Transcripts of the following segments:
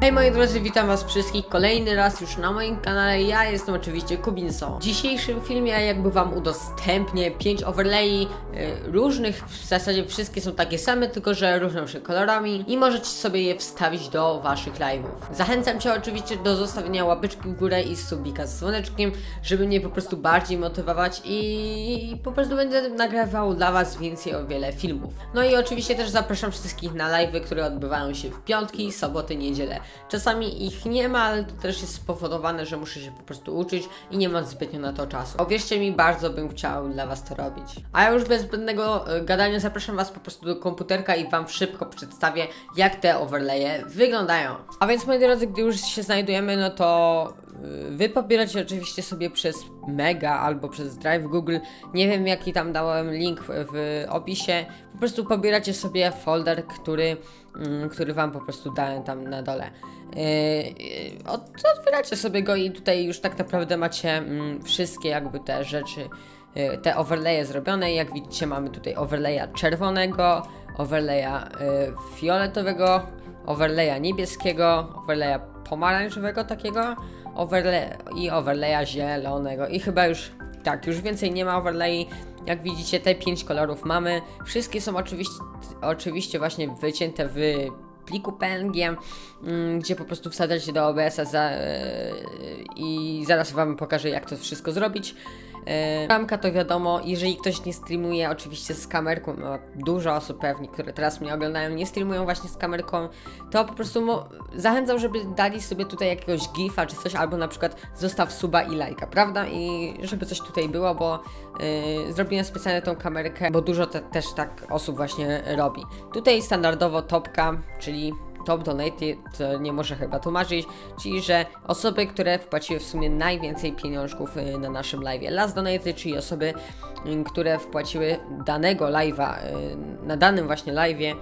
Hej moi drodzy, witam was wszystkich kolejny raz już na moim kanale. Ja jestem oczywiście Kubinso. W dzisiejszym filmie jakby wam udostępnię 5 overlay różnych, w zasadzie wszystkie są takie same, tylko że różnią się kolorami i możecie sobie je wstawić do waszych live'ów. Zachęcam cię oczywiście do zostawienia łapeczki w górę i subika z dzwoneczkiem, żeby mnie po prostu bardziej motywować i po prostu będę nagrywał dla was więcej o wiele filmów. No i oczywiście też zapraszam wszystkich na live'y, które odbywają się w piątki, soboty, niedzielę. Czasami ich nie ma, ale to też jest spowodowane, że muszę się po prostu uczyć i nie mam zbytnio na to czasu. Uwierzcie mi, bardzo bym chciał dla was to robić. A ja już bez zbędnego gadania zapraszam was po prostu do komputerka i wam szybko przedstawię, jak te overlaye wyglądają. A więc moi drodzy, gdy już się znajdujemy, no to wy pobieracie oczywiście sobie przez Mega albo przez Drive Google, nie wiem jaki tam dałem link w opisie, po prostu pobieracie sobie folder, który wam po prostu dałem tam na dole. Otwieracie sobie go i tutaj już tak naprawdę macie wszystkie jakby te rzeczy, te overlaye zrobione. Jak widzicie, mamy tutaj overlaya czerwonego, overlaya fioletowego, overlaya niebieskiego, overlaya pomarańczowego takiego, overlaya zielonego i chyba już tak, już więcej nie ma overlay. Jak widzicie, te 5 kolorów mamy. Wszystkie są oczywiście właśnie wycięte w pliku PNG, gdzie po prostu wsadzacie do OBS-a i zaraz wam pokażę, jak to wszystko zrobić. Ramka to wiadomo, jeżeli ktoś nie streamuje oczywiście z kamerką, no dużo osób pewnie, które teraz mnie oglądają, nie streamują właśnie z kamerką, to po prostu zachęcam, żeby dali sobie tutaj jakiegoś gifa czy coś, albo na przykład zostaw suba i lajka, prawda? I żeby coś tutaj było, bo zrobiłem specjalnie tą kamerkę, bo dużo też tak osób właśnie robi. Tutaj standardowo topka, czyli top donate, to nie może chyba tłumaczyć, czyli że osoby, które wpłaciły w sumie najwięcej pieniążków na naszym live'ie. Last donate, czyli osoby, które wpłaciły danego live'a, na danym właśnie live'ie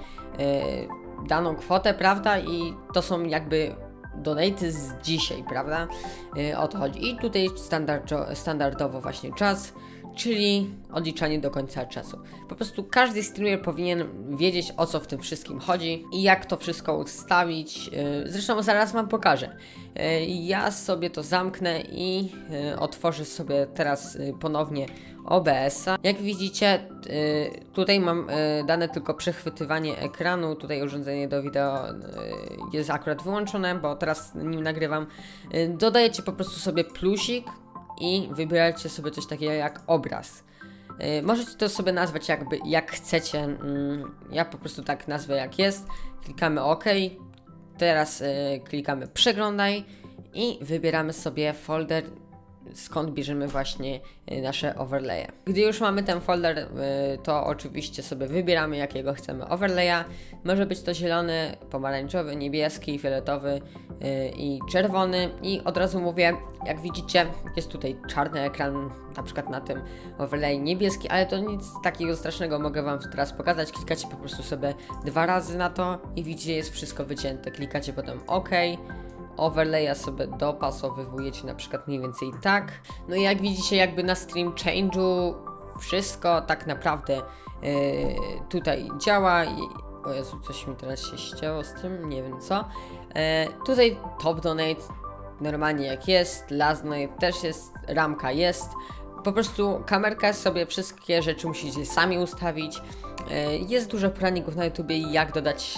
daną kwotę, prawda? I to są jakby donaty z dzisiaj, prawda? O to chodzi. I tutaj standardowo właśnie czas, czyli odliczanie do końca czasu. Po prostu każdy streamer powinien wiedzieć, o co w tym wszystkim chodzi i jak to wszystko ustawić. Zresztą zaraz wam pokażę. Ja sobie to zamknę i otworzę sobie teraz ponownie OBS-a. Jak widzicie, tutaj mam dane tylko przechwytywanie ekranu. Tutaj urządzenie do wideo jest akurat wyłączone, bo teraz nim nagrywam. Dodajecie po prostu sobie plusik i wybieracie sobie coś takiego jak obraz. Możecie to sobie nazwać jakby jak chcecie. Ja po prostu tak nazwę jak jest. Klikamy OK. Teraz klikamy przeglądaj i wybieramy sobie folder, skąd bierzemy właśnie nasze overlaye. Gdy już mamy ten folder, to oczywiście sobie wybieramy, jakiego chcemy overlaya. Może być to zielony, pomarańczowy, niebieski, fioletowy i czerwony. I od razu mówię, jak widzicie, jest tutaj czarny ekran, na przykład na tym overlay niebieski, ale to nic takiego strasznego, mogę wam teraz pokazać. Klikacie po prostu sobie 2 razy na to i widzicie, jest wszystko wycięte. Klikacie potem OK. Overlaya sobie dopasowujecie na przykład mniej więcej tak. No i jak widzicie, jakby na stream change'u wszystko tak naprawdę tutaj działa. O Jezu, coś mi teraz się ścięło z tym, nie wiem co. Tutaj top donate normalnie jak jest, last donate też jest, ramka jest. Po prostu kamerka sobie wszystkie rzeczy musicie sami ustawić. Jest dużo poradników na YouTubie, jak dodać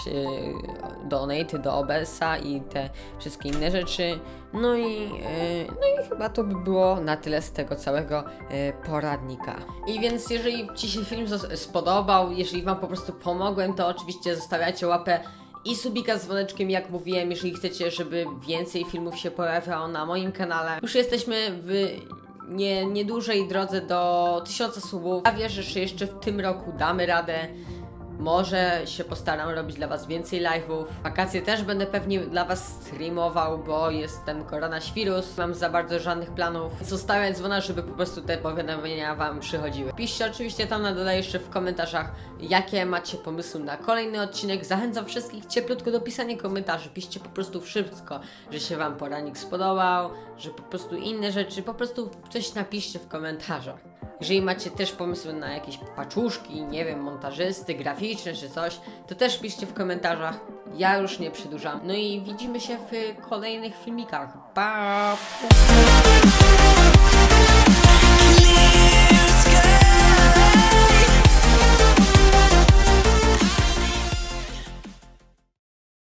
donaty do OBS-a i te wszystkie inne rzeczy. No i chyba to by było na tyle z tego całego poradnika. I więc jeżeli ci się film spodobał, jeżeli wam po prostu pomogłem, to oczywiście zostawiajcie łapę i subika z dzwoneczkiem, jak mówiłem, jeżeli chcecie, żeby więcej filmów się pojawiało na moim kanale. Już jesteśmy w niedużej drodze do 1000 subów. Ja wierzę, że jeszcze w tym roku damy radę. Może się postaram robić dla was więcej live'ów. Wakacje też będę pewnie dla was streamował, bo jest ten koronawirus. Mam za bardzo żadnych planów. Zostawiam dzwona, żeby po prostu te powiadomienia wam przychodziły. Piszcie oczywiście tam na dole jeszcze w komentarzach, jakie macie pomysły na kolejny odcinek. Zachęcam wszystkich cieplutko do pisania komentarzy. Piszcie po prostu wszystko, że się wam poranik spodobał, że po prostu inne rzeczy. Po prostu coś napiszcie w komentarzach. Jeżeli macie też pomysły na jakieś paczuszki, nie wiem, montażysty, graficzne czy coś, to też piszcie w komentarzach. Ja już nie przedłużam. No i widzimy się w kolejnych filmikach. Pa!